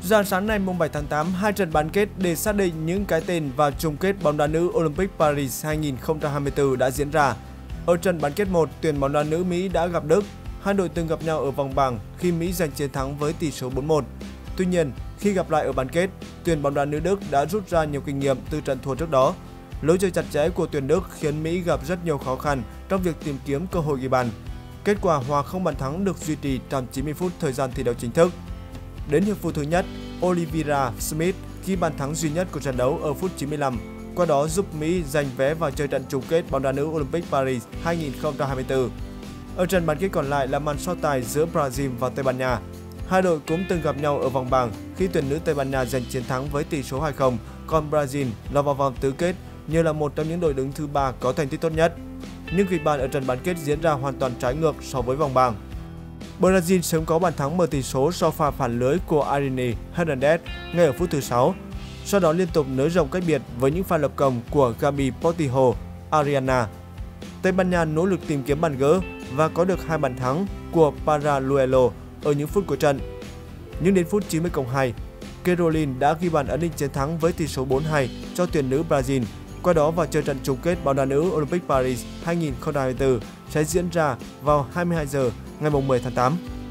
Rạng sáng nay mùng 7 tháng 8, hai trận bán kết để xác định những cái tên vào chung kết bóng đá nữ Olympic Paris 2024 đã diễn ra. Ở trận bán kết 1, tuyển bóng đá nữ Mỹ đã gặp Đức. Hai đội từng gặp nhau ở vòng bảng khi Mỹ giành chiến thắng với tỷ số 4-1. Tuy nhiên, khi gặp lại ở bán kết, tuyển bóng đá nữ Đức đã rút ra nhiều kinh nghiệm từ trận thua trước đó. Lối chơi chặt chẽ của tuyển Đức khiến Mỹ gặp rất nhiều khó khăn trong việc tìm kiếm cơ hội ghi bàn. Kết quả hòa không bàn thắng được duy trì trong 90 phút thời gian thi đấu chính thức. Đến hiệp phụ thứ nhất, Olivia Smith ghi bàn thắng duy nhất của trận đấu ở phút 95, qua đó giúp Mỹ giành vé vào chơi trận chung kết bóng đá nữ Olympic Paris 2024. Ở trận bán kết còn lại là màn so tài giữa Brazil và Tây Ban Nha. Hai đội cũng từng gặp nhau ở vòng bảng khi tuyển nữ Tây Ban Nha giành chiến thắng với tỷ số 2-0, còn Brazil lọt vào vòng tứ kết như là một trong những đội đứng thứ ba có thành tích tốt nhất. Nhưng kịch bản ở trận bán kết diễn ra hoàn toàn trái ngược so với vòng bảng. Brazil sớm có bàn thắng mở tỷ số sau pha phản lưới của Irene Hernandez ngay ở phút thứ 6. Sau đó liên tục nới rộng cách biệt với những pha lập công của Gabi Portillo, Ariana. Tây Ban Nha nỗ lực tìm kiếm bàn gỡ và có được hai bàn thắng của Paraluelo ở những phút cuối trận. Nhưng đến phút 90+2, Caroline đã ghi bàn ấn định chiến thắng với tỷ số 4-2 cho tuyển nữ Brazil. Qua đó vào chơi trận chung kết bóng đá nữ Olympic Paris 2024 sẽ diễn ra vào 22 giờ ngày 10 tháng 8.